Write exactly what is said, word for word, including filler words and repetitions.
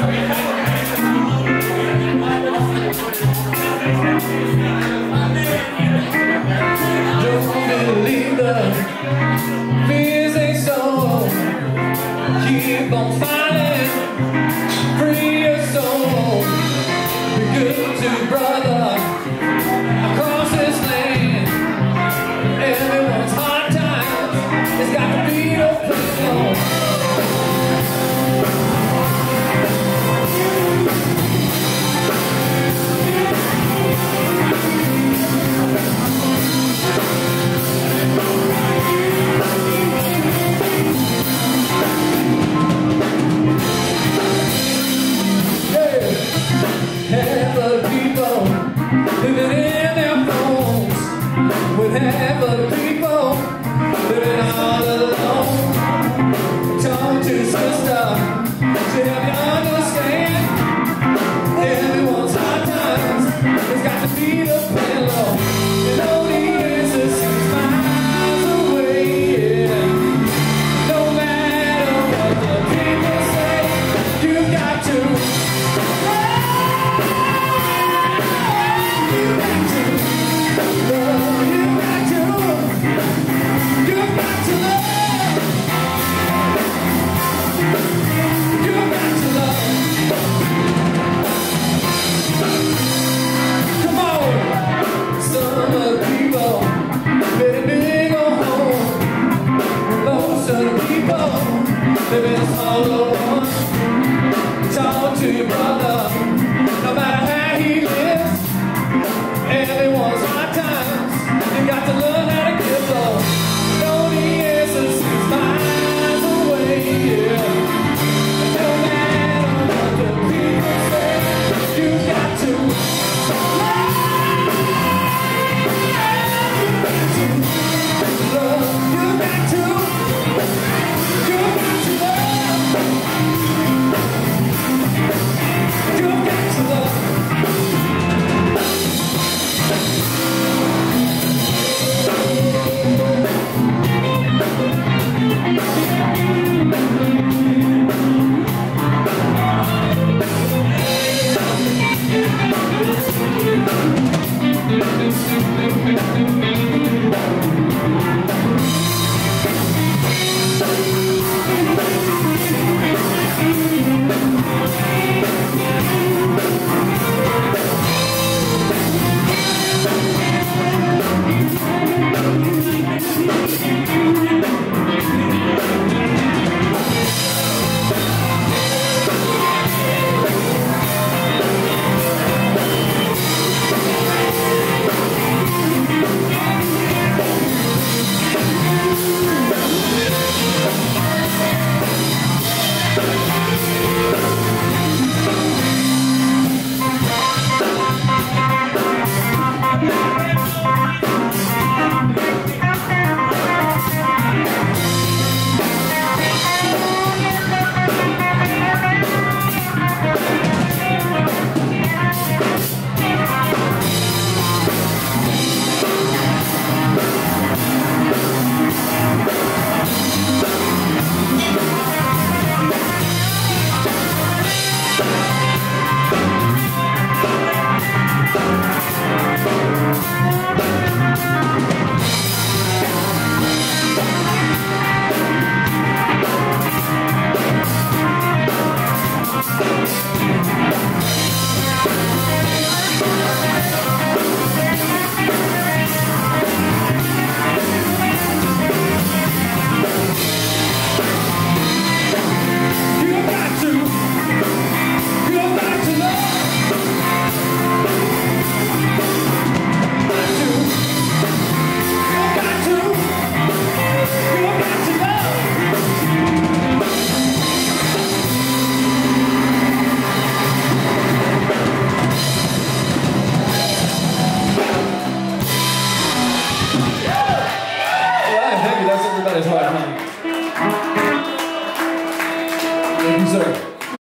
believe the fears ain't so. Keep on fighting, free your soul. Be good to brother across this land. Everyone's hard times, it's got to be a pillow. Half of the people living in their phones, with half of the people living all alone. Talk to sister, to help you understand. Everyone's hard times, it's got to be the pillow. And only is a six miles away. Yeah. No matter what the people say, you've got to. Living all alone. Talk to your brother.